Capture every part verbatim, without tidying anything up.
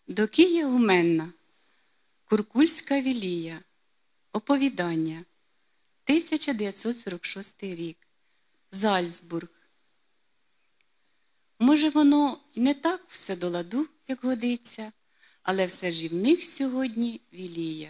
Докія Гуменна. Куркульська Вілія. Оповідання. тисяча дев'ятсот сорок шостий рік. Зальцбург. Може, воно й не так все до ладу, як годиться, але все ж і в них сьогодні Вілія.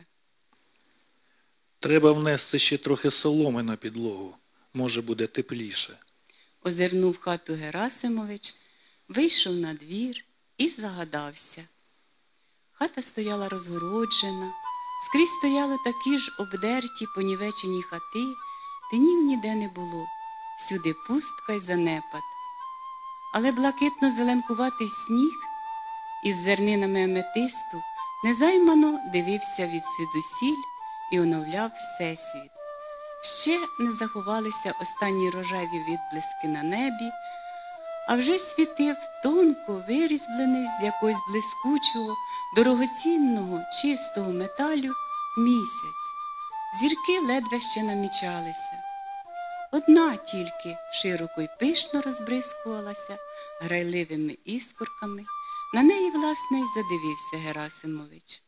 Треба внести ще трохи соломи на підлогу. Може, буде тепліше. Озирнув хату Герасимович, вийшов на двір і загадався. Хата стояла розгороджена, скрізь стояли такі ж обдерті, понівечені хати, тинів ніде не було, всюди пустка й занепад. Але блакитно-зеленкуватий сніг із зернинами аметисту незаймано дивився від звідусіль і оновляв всесвіт. Ще не заховалися останні рожеві відблиски на небі, а вже світив тонко вирізблений з якогось блискучого, дорогоцінного, чистого металю місяць. Зірки ледве ще намічалися. Одна тільки широко й пишно розбризкувалася грайливими іскорками. На неї, власне, й задивився Герасимович.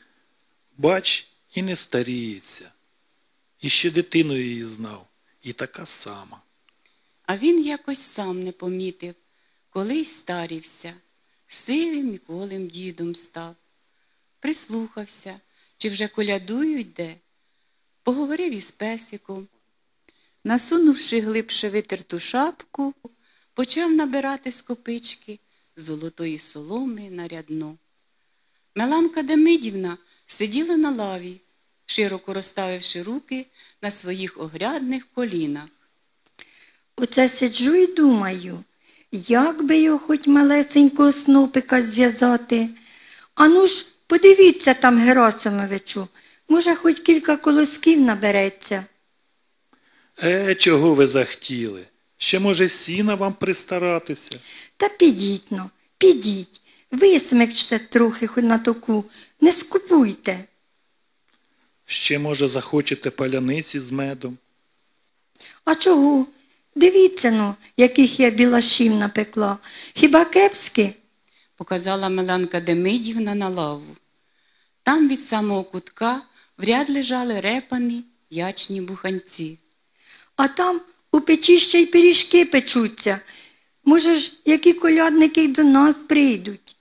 Бач, і не старіється. І ще дитиною її знав, і така сама. А він якось сам не помітив, коли й старівся, сивим і кволим дідом став. Прислухався, чи вже колядують де. Поговорив із песиком. Насунувши глибше витерту шапку, почав набирати з копички золотої соломи на рядно. Меланка Демидівна сиділа на лаві, широко розставивши руки на своїх огрядних колінах. Оце сиджу і думаю, як би його хоч малесенького снопика зв'язати. Ану ж, подивіться там, Герасимовичу, може, хоч кілька колосків набереться. Е, чого ви захотіли? Ще, може, сіна вам пристаратися? Та підіть, ну, підіть, висмикчте трохи хоч на току, не скупуйте. Ще, може, захочете паляниці з медом? А чого? Дивіться, ну, яких я білашів напекла. Хіба кепські? Показала Меланка Демидівна на лаву. Там від самого кутка в ряд лежали репані ячні буханці. А там у печі ще й пиріжки печуться. Може ж, які колядники й до нас прийдуть.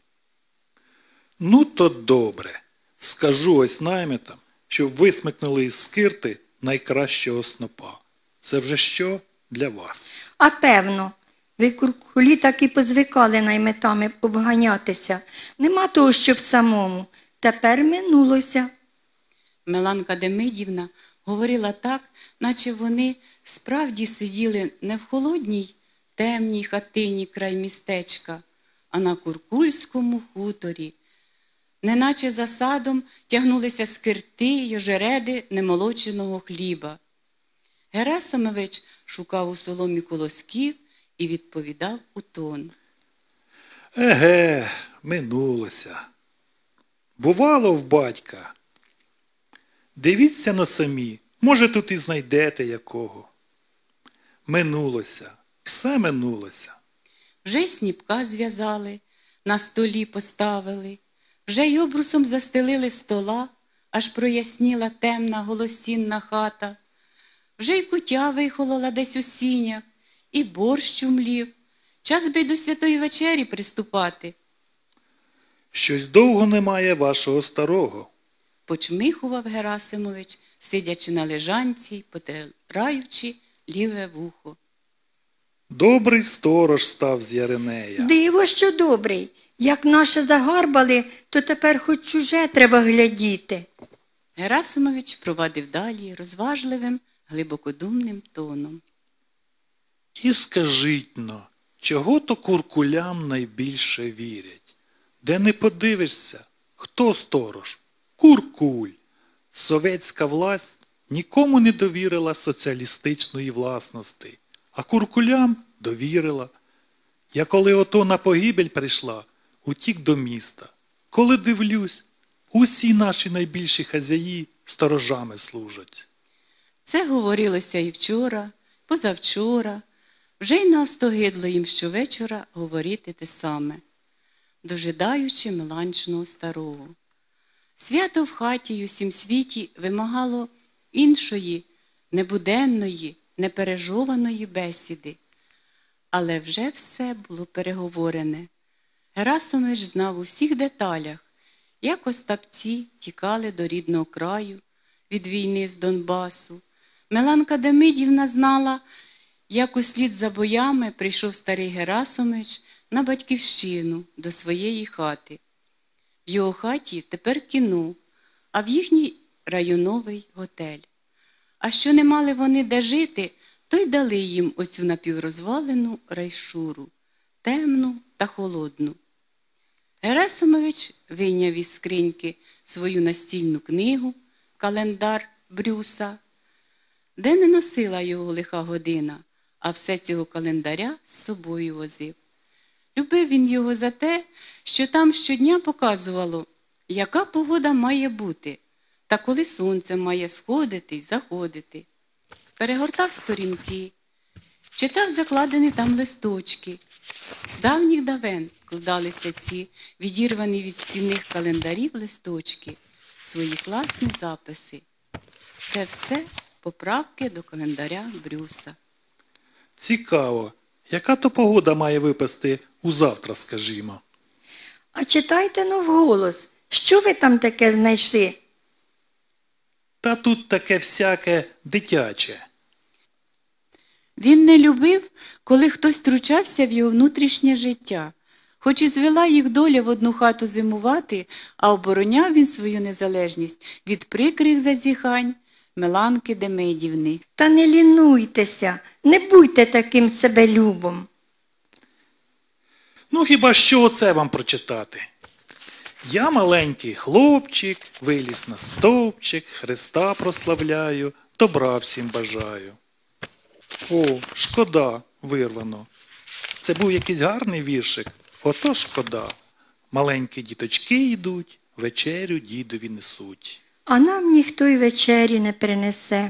Ну, то добре. Скажу ось наймитам, щоб висмикнули із скирти найкращого снопа. Це вже що для вас? А певно, ви куркулі так і позвикали найметами обганятися. Нема того, щоб самому. Тепер минулося. Меланка Демидівна говорила так, наче вони справді сиділи не в холодній, темній хатині край містечка, а на Куркульському хуторі. Неначе за садом тягнулися скирти й ожереди немолоченого хліба. Герасимович шукав у соломі колосків і відповідав у тон. Еге, минулося. Бувало в батька. Дивіться на самі, може, тут і знайдете якого. Минулося, все минулося. Вже й сніпка зв'язали, на столі поставили, вже й обрусом застелили стола, аж проясніла темна голосінна хата. Вже й кутя вихолола десь у сінях, і борщ умлів. Час би й до святої вечері приступати. Щось довго немає вашого старого. Почмихував Герасимович, сидячи на лежанці й потираючи ліве вухо. Добрий сторож став з Яринея. Диво, що добрий. Як наше загарбали, то тепер хоч чуже треба глядіти. Герасимович провадив далі розважливим, глибокодумним тоном. І скажіть-но, чого то куркулям найбільше вірять? Де не подивишся, хто сторож? Куркуль. Совєтська власть нікому не довірила соціалістичної власності, а куркулям довірила. Я коли ото на погибель прийшла, утік до міста. Коли дивлюсь, усі наші найбільші хазяї сторожами служать. Це говорилося і вчора, позавчора, вже й наостогидло їм щовечора говорити те саме. дожидаючи Меланчиного старого. Свято в хаті й усім світі вимагало іншої, небуденної, непережованої бесіди. Але вже все було переговорене. Герасимович знав у всіх деталях, як Остапці тікали до рідного краю від війни з Донбасу. Меланка Демидівна знала, як услід за боями прийшов старий Герасимович на батьківщину до своєї хати. В його хаті тепер кіно, а в їхній районовий готель. А що не мали вони де жити, то й дали їм оцю напіврозвалену райшуру, темну та холодну. Герасимович вийняв із скриньки свою настільну книгу, календар Брюса, де не носила його лиха година, а все цього календаря з собою возив. Любив він його за те, що там щодня показувало, яка погода має бути, та коли сонце має сходити й заходити. Перегортав сторінки, читав закладені там листочки. З давніх давен складалися ці відірвані від стінних календарів листочки, свої класні записи. Це все поправки до календаря Брюса. Цікаво, яка то погода має випасти у завтра, скажімо. А читайте ну вголос, що ви там таке знайшли? Та тут таке всяке дитяче. Він не любив, коли хтось втручався в його внутрішнє життя. Хоч і звела їх доля в одну хату зимувати, а обороняв він свою незалежність від прикрих зазіхань Меланки Демидівни. Та не лінуйтеся, не будьте таким себелюбом. Ну хіба що оце вам прочитати? Я маленький хлопчик, виліз на стовпчик, Христа прославляю, добра всім бажаю. О, шкода, вирвано. Це був якийсь гарний віршик. Ото шкода. Маленькі діточки йдуть, вечерю дідові несуть. А нам ніхто й вечері не принесе.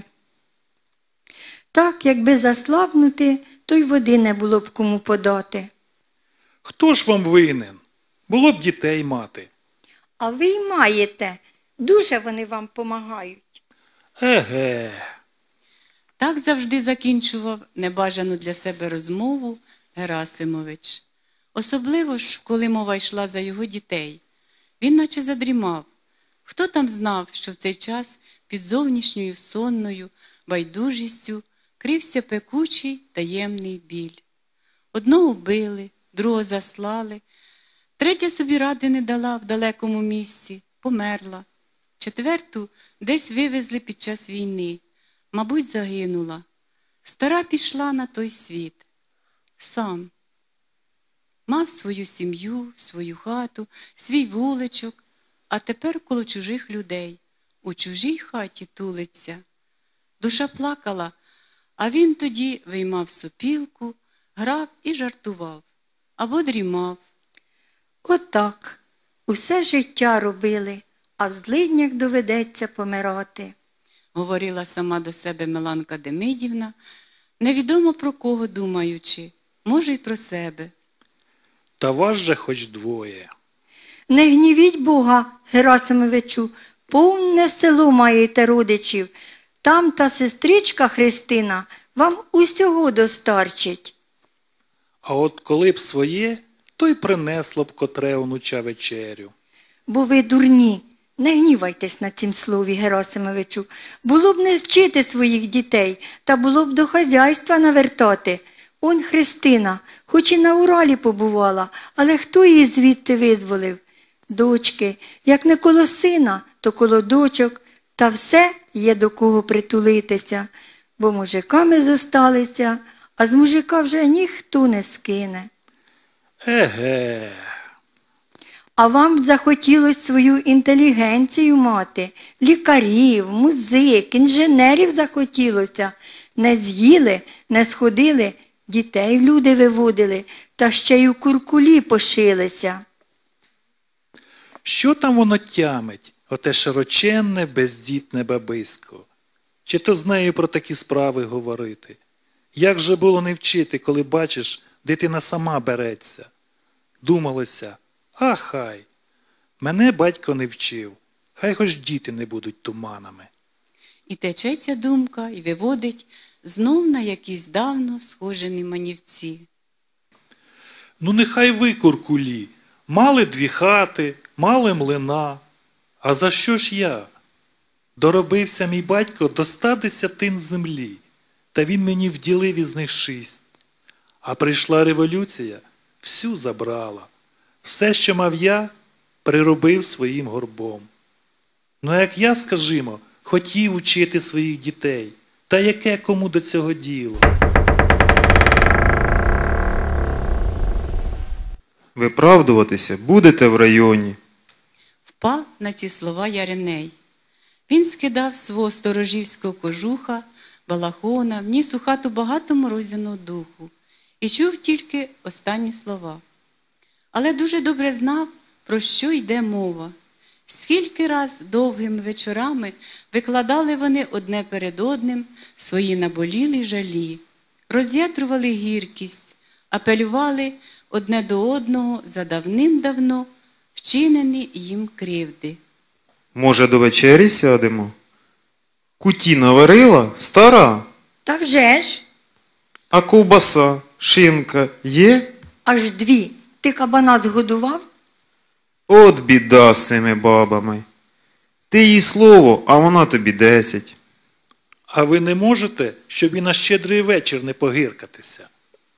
Так, якби заслабнути, то й води не було б кому подати. Хто ж вам винен? Було б дітей мати. А ви й маєте. Дуже вони вам помагають. Еге. Так завжди закінчував небажану для себе розмову Герасимович. Особливо ж, коли мова йшла за його дітей. Він наче задрімав. Хто там знав, що в цей час під зовнішньою сонною байдужістю крився пекучий таємний біль. Одного били, другого заслали, третя собі ради не дала в далекому місці, померла. Четверту десь вивезли під час війни, мабуть, загинула. Стара пішла на той світ. Сам. Мав свою сім'ю, свою хату, свій вуличок, а тепер коло чужих людей, у чужій хаті тулиться. Душа плакала, а він тоді виймав сопілку, грав і жартував, або дрімав. Отак. Усе життя робили, а в злиднях доведеться помирати. Говорила сама до себе Меланка Демидівна, невідомо про кого думаючи, може й про себе. Та вас же хоч двоє. Не гнівіть Бога, Герасимовичу, повне село маєте родичів. Там та сестричка Христина вам усього достарчить. А от коли б своє, то й принесло б котре онуча вечерю. Бо ви дурні, не гнівайтесь на цім слові, Герасимовичу. Було б не вчити своїх дітей, та було б до хазяйства навертати. Он Христина, хоч і на Уралі побувала, але хто її звідти визволив? Дочки, як не коло сина, то коло дочок, та все є до кого притулитися, бо мужиками зосталися, а з мужика вже ніхто не скине. Еге. А вам б захотілось свою інтелігенцію мати, лікарів, музик, інженерів захотілося. Не з'їли, не сходили, дітей в люди виводили, та ще й у куркулі пошилися. Що там воно тямить, оте широченне, бездітне бабисько? Чи то з нею про такі справи говорити? Як же було не вчити, коли бачиш, дитина сама береться? Думалося, А хай. Мене батько не вчив. Хай хоч діти не будуть туманами. І течеться думка, і виводить знов на якісь давно схожені манівці. Ну нехай ви, куркулі, мали дві хати, мали млина. А за що ж я? Доробився мій батько до ста десятин землі, та він мені вділив із них шість. А прийшла революція, всю забрала. Все, що мав я, приробив своїм горбом. Ну як я, скажімо, хотів учити своїх дітей, та яке кому до цього діло? Виправдуватися будете в районі. Впав на ці слова Яриней. Він скидав свого сторожівського кожуха, балахона, вніс у хату багато морозяного духу і чув тільки останні слова. Але дуже добре знав, про що йде мова. Скільки раз довгими вечорами викладали вони одне перед одним свої наболілі жалі, роз'ятрували гіркість, апелювали одне до одного за давним-давно вчинені їм кривди. Може, до вечері сядемо? Куті наварила? Стара? Та вже ж, А ковбаса, шинка є? аж дві. Ти кабана згодував? От біда з цими бабами. Ти їй слово, а вона тобі десять. А ви не можете, щоб і на щедрий вечір не погиркатися?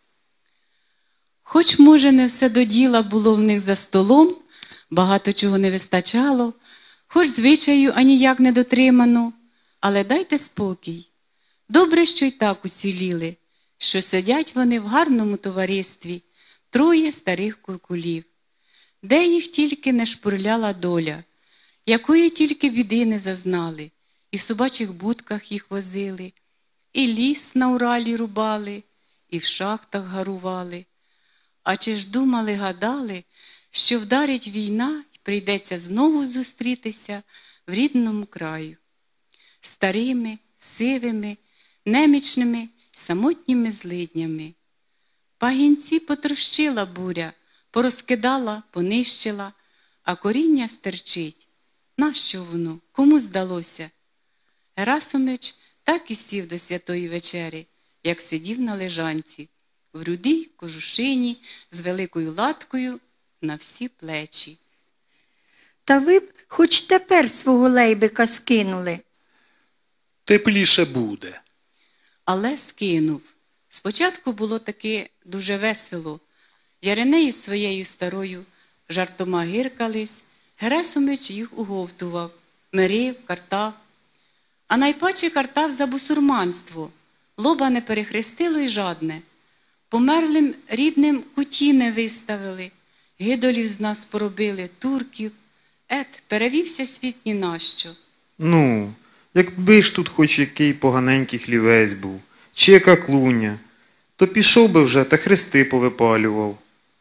Хоч, може, не все до діла було в них за столом, багато чого не вистачало, хоч звичаю аніяк не дотримано, але дайте спокій. Добре, що й так уціліли, що сидять вони в гарному товаристві, троє старих куркулів. Де їх тільки не шпурляла доля, якої тільки біди не зазнали, і в собачих будках їх возили, і ліс на Уралі рубали, і в шахтах гарували. А чи ж думали, гадали, що вдарить війна і прийдеться знову зустрітися в рідному краю? Старими, сивими, немічними, самотніми злиднями. Пагінці потрощила буря, порозкидала, понищила, а коріння стерчить. Нащо воно? Кому здалося? Герасимович так і сів до святої вечері, як сидів на лежанці, в рудій кожушині з великою латкою на всі плечі. Та ви б хоч тепер свого лейбика скинули. Тепліше буде. Але скинув. Спочатку було таки дуже весело. Яриней із своєю старою жартома гиркались, Герасимович їх уговтував, мирив, картав. А найпаче картав за бусурманство, лоба не перехрестило й жадне. Померлим рідним куті не виставили, гидолів з нас поробили, турків. Ет, перевівся світ ні на що. Ну, якби ж тут хоч який поганенький хлівець був, чи яка клуня, то пішов би вже та хрести повипалював.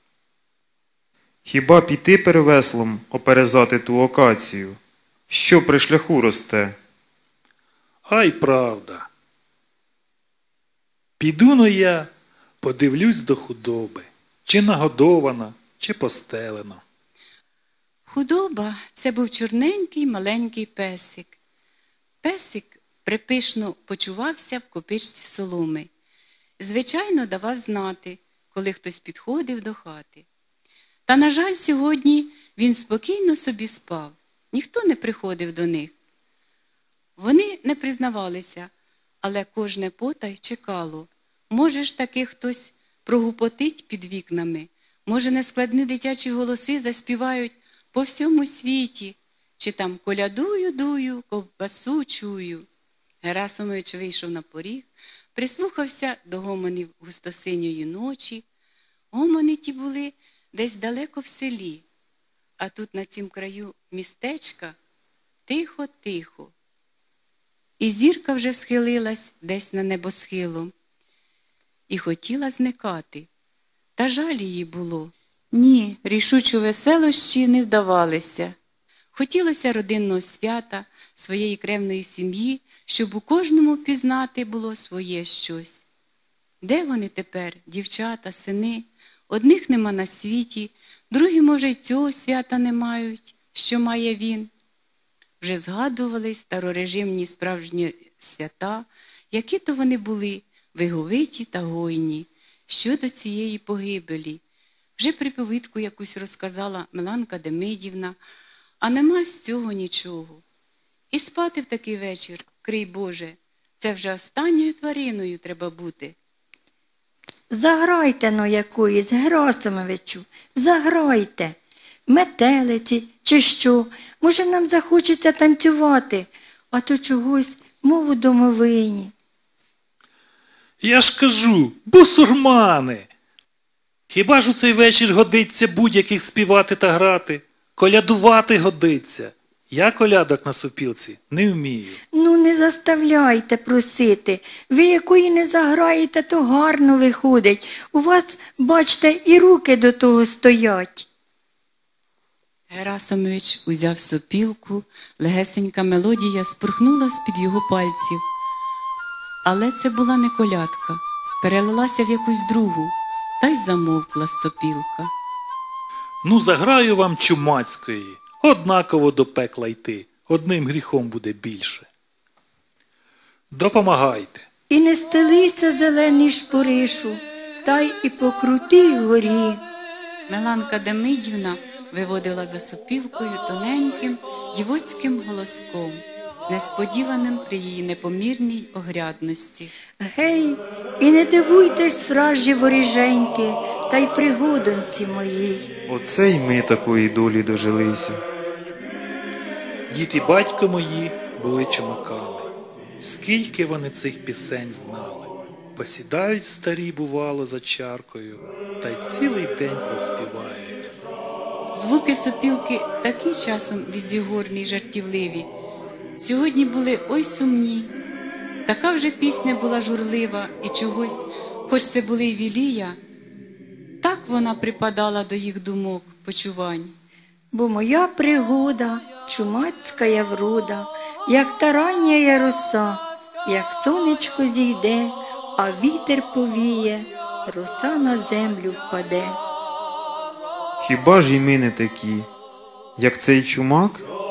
Хіба піти перевеслом оперезати ту акацію, що при шляху росте? Ай, правда. Піду-но я, подивлюсь до худоби, чи нагодована, чи постелена. Худоба – це був чорненький маленький песик. Песик припишно почувався в копичці соломи. Звичайно, давав знати, коли хтось підходив до хати. Та, на жаль, сьогодні він спокійно собі спав, ніхто не приходив до них. Вони не признавалися, але кожне потай чекало. Може ж таки хтось прогупотить під вікнами, може нескладні дитячі голоси заспівають по всьому світі, чи там колядую, дую, ковбасу чую. Герасимович вийшов на поріг, прислухався до гомонів густосиньої ночі. Гомони ті були десь далеко в селі, а тут на цім краю містечка тихо-тихо. І зірка вже схилилась десь на небосхилом і хотіла зникати. Та жаль її було. Ні, рішучо веселощі не вдавалися. Хотілося родинного свята, своєї кревної сім'ї, щоб у кожному пізнати було своє щось. Де вони тепер, дівчата, сини? Одних нема на світі, Другі, може, й цього свята не мають, що має він. Вже згадували старорежимні справжні свята, які то вони були, виговиті та гойні, щодо цієї погибелі. Вже приповідку якусь розказала Миланка Демидівна, а нема з цього нічого. І спати в такий вечір, крий Боже, це вже останньою твариною треба бути. Заграйте но якоїсь, Герасимовичу, заграйте. Метелиці чи що, може нам захочеться танцювати, а то чогось, мов у домовині. Я ж кажу, бусурмани! Хіба ж у цей вечір годиться будь-яких співати та грати? Колядувати годиться. Я колядок на сопілці не вмію. Ну, не заставляйте просити. Ви якої не заграєте, то гарно виходить. У вас, бачте, і руки до того стоять. Герасимович узяв сопілку, легесенька мелодія спорхнула з-під його пальців. Але це була не колядка, перелилася в якусь другу, та й замовкла сопілка. Ну, заграю вам чумацької. Однаково до пекла йти. Одним гріхом буде більше. Допомагайте. І не стелися зелений шпоришу, та й і по крутій горі. Миланка Демидівна виводила за сопілкою тоненьким дівоцьким голоском, несподіваним при її непомірній огрядності. Гей, і не дивуйтесь, фражі воріженьки, та й пригодонці моїй. Оце й ми такої долі дожилися. Дід і батько мої були чумаками. Скільки вони цих пісень знали. Посідають старі, бувало, за чаркою, та й цілий день проспівають. Звуки сопілки такі часом візігорні й жартівливі. Сьогодні були ой сумні. Така вже пісня була журлива і чогось, хоч це були й вілія, так вона припадала до їх думок, почувань. Бо моя пригода, чумацька я врода, як та рання роса, як сонечко зійде, а вітер повіє, роса на землю впаде. Хіба ж і ми не такі, як цей чумак?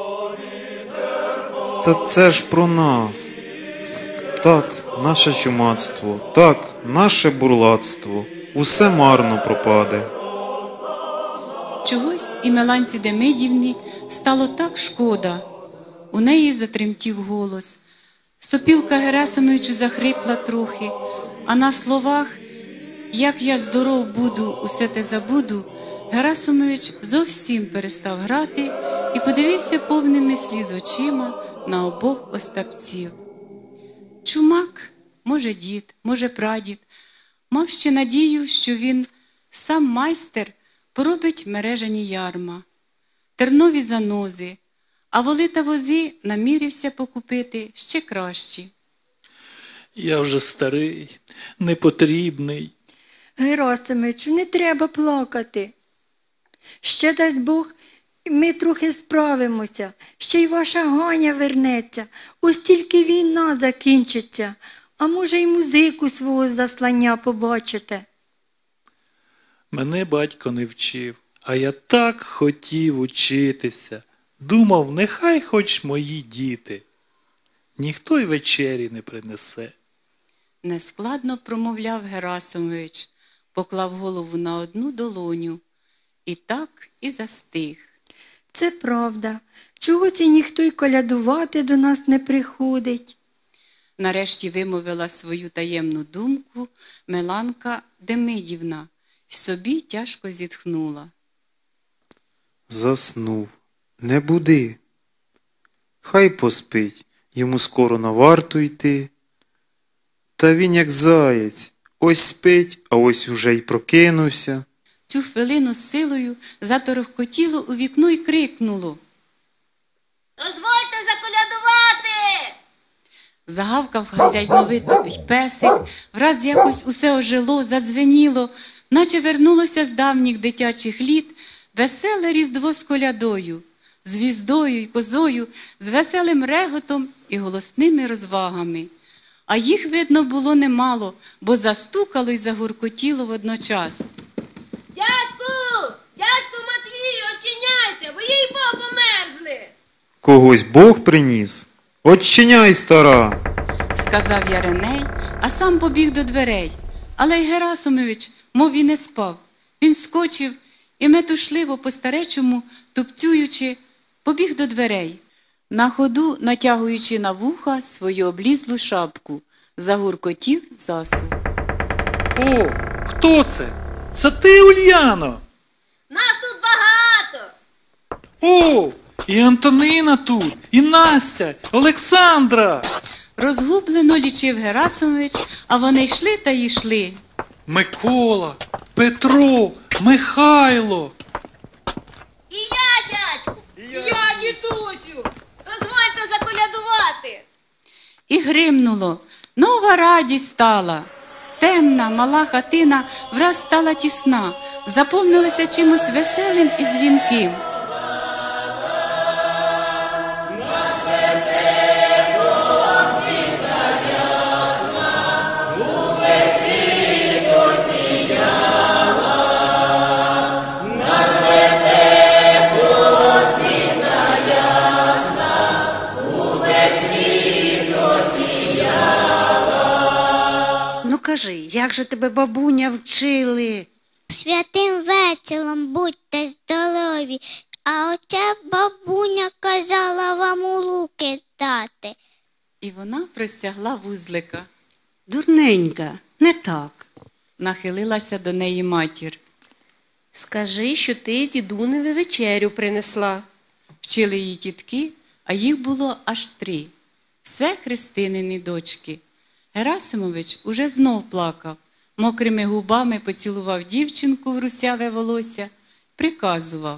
Та це ж про нас. Так, наше чумацтво, так, наше бурлацтво, усе марно пропаде. Чогось і Миланці Демидівні стало так шкода. У неї затремтів голос. Сопілка Герасимовичу захрипла трохи, а на словах «Як я здоров буду, усе те забуду», Герасимович зовсім перестав грати і подивився повними сліз очима на обох остапців. Чумак, може дід, може прадід, мав ще надію, що він, сам майстер, поробить мережані ярма, тернові занози, а воли та вози намірився покупити ще кращі. Я вже старий, непотрібний. Герасимовичу, не треба плакати. Ще дасть Бог, ми трохи справимося, ще й ваша Ганя вернеться, ось тільки війна закінчиться, а може й музику свого заслання побачите. Мене батько не вчив, а я так хотів учитися. Думав, нехай хоч мої діти. Ніхто й вечері не принесе. Нескладно промовляв Герасимович, поклав голову на одну долоню. І так і застиг. Це правда. Чогось і ніхто й колядувати до нас не приходить. Нарешті вимовила свою таємну думку Миланка Демидівна і собі тяжко зітхнула. Заснув. Не буди. Хай поспить, йому скоро на варту йти. Та він як заєць, ось спить, а ось уже й прокинувся. Цю хвилину з силою заторохкотіло у вікно й крикнуло. Дозвольте заколядувати! Загавкав хазяйновито й песик, враз якось усе ожило, задзвеніло, наче вернулося з давніх дитячих літ веселе різдво з колядою, з віздою й козою, з веселим реготом і голосними розвагами. А їх, видно, було немало, бо застукало й загуркотіло водночас. Дядьку! Дядьку Когось Бог приніс? Отчиняй, стара! Сказав Яреней, а сам побіг до дверей. Але й Герасимович, мов і не спав. Він скочив і метушливо по-старечому, тупцюючи, побіг до дверей. На ходу, натягуючи на вуха свою облізлу шапку, загуркотів засув. О, хто це? Це ти, Ульяно? Нас тут багато. О, і Антонина тут, і Настя, Олександра. Розгублено лічив Герасимович, а вони йшли та й йшли. Микола, Петро, Михайло. І я, дядьку. І я, дідусю. Дозвольте заколядувати. І гримнуло. Нова радість стала. Темна, мала хатина враз стала тісна, заповнилася чимось веселим і дзвінким. Ну кажи, як же тебе бабуня вчили? Святим вечором будьте здорові, а оця бабуня казала вам у луки дати. І вона простягла вузлика. Дурненька, не так. Нахилилася до неї матір. Скажи, що ти дідуневі вечерю принесла. Вчили її тітки, а їх було аж три. Все Христинини дочки. Герасимович уже знов плакав, мокрими губами поцілував дівчинку в русяве волосся, приказував.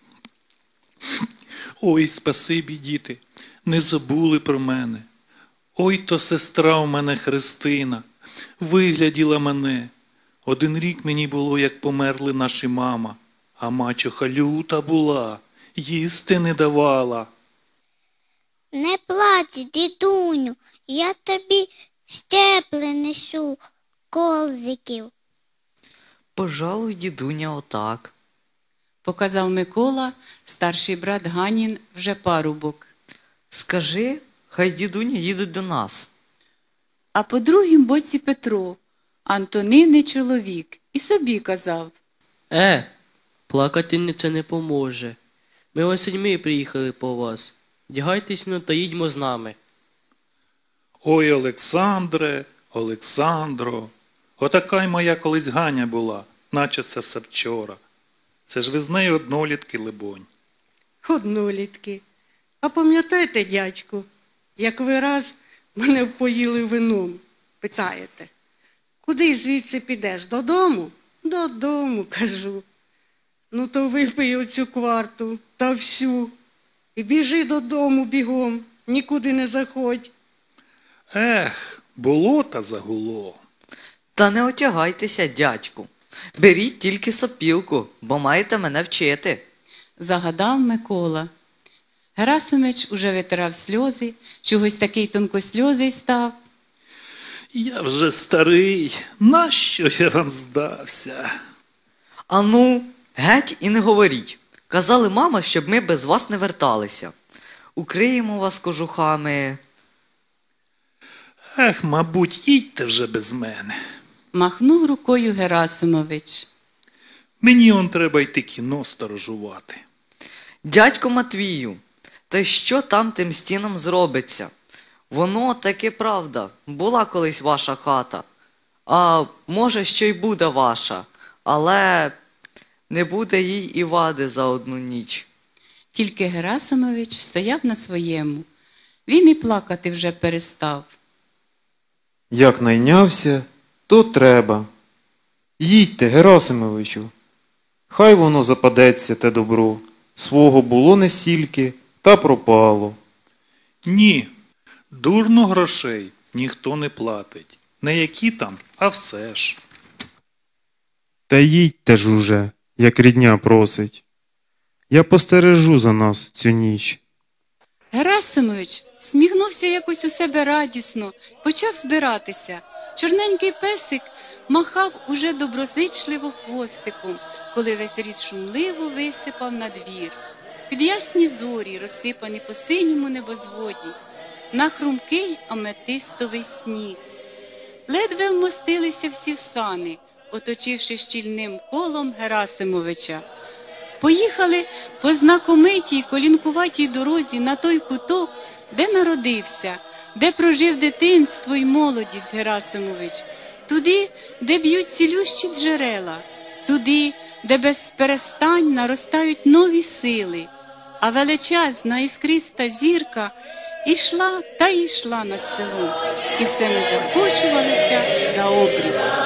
Ой, спасибі, діти, не забули про мене. Ой, то сестра у мене Христина, вигляділа мене. Один рік мені було, як померли наші мама, а мачуха люта була, їсти не давала. Не плач, дідуню, я тобі степли несу, колзиків. Пожалуй, дідуня, отак. Показав Микола, старший брат Ганін, вже парубок. Скажи, хай дідуня їде до нас. А по другім боці Петро, Антонини чоловік, і собі казав. Е, плакати це не поможе. Ми ось сідьми приїхали по вас. Вдягайтесь, ну, та їдьмо з нами. Ой, Олександре, Олександро, отака й моя колись Ганя була, наче це все вчора. Це ж ви з нею однолітки, либонь. Однолітки. А пам'ятаєте, дядьку, як ви раз мене впоїли вином? Питаєте, куди звідси підеш? Додому? Додому, кажу. Ну то випий оцю кварту та всю. І біжи додому бігом, нікуди не заходь. Ех, було та загуло. Та не отягайтеся, дядьку. Беріть тільки сопілку, бо маєте мене вчити. Загадав Микола. Герасимович уже витирав сльози, чогось такий тонкосльозий став. Я вже старий, нащо я вам здався? Ану, геть і не говоріть. Казали мама, щоб ми без вас не верталися. Укриємо вас кожухами. Ех, мабуть, їдьте вже без мене. Махнув рукою Герасимович. Мені он треба йти кіно сторожувати. Дядько Матвію, та що там тим стінам зробиться? Воно таки правда, була колись ваша хата. А може, що й буде ваша, але не буде їй і вади за одну ніч. Тільки Герасимович стояв на своєму. Він і плакати вже перестав. Як найнявся, то треба. Їдьте, Герасимовичу. Хай воно западеться те добро. Свого було не стільки, та пропало. Ні, дурно грошей ніхто не платить. Не які там, а все ж. Та їдьте ж уже, як рідня просить. Я постережу за нас цю ніч. Герасимович сміхнувся якось у себе радісно, почав збиратися. Чорненький песик махав уже доброзичливо хвостиком, коли весь рід шумливо висипав на двір. під ясні зорі, розсипані по синьому небозводі, на хрумкий аметистовий сніг. Ледве вмостилися всі в сани, оточивши щільним колом Герасимовича. Поїхали по знакомитій колінкуватій дорозі на той куток, де народився, де прожив дитинство й молодість Герасимович, туди, де б'ють цілющі джерела, туди, де без перестань наростають нові сили, а величезна іскриста зірка ішла та йшла над селом, і все не закочувалося за обрій.